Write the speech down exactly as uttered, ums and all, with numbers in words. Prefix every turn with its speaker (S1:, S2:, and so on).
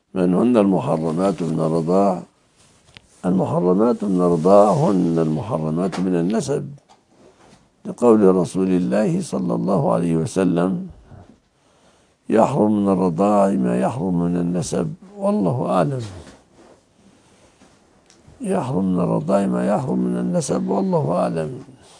S1: من هن المحرمات من الرضاع؟ المحرمات من الرضاع هن المحرمات من النسب، لقول رسول الله صلى الله عليه وسلم: يحرم من الرضاع ما يحرم من النسب، والله أعلم. يحرم من الرضاع ما يحرم من النسب، والله أعلم.